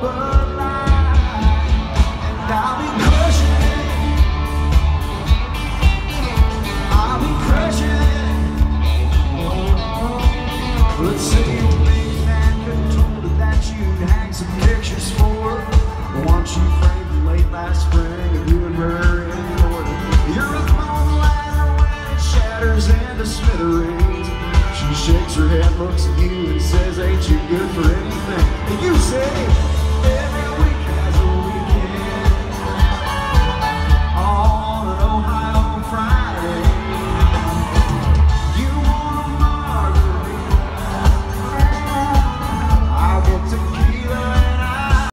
Bud Light, and I'll be crushing it. I'll be crushing it. Let's say your big man could've told her that you'd hang some pictures for her. Once you framed her late last spring of you and her in Florida. You're up on the ladder when it shatters into smithereens. She shakes her head, looks at you and says, ain't you good for anything? And you say,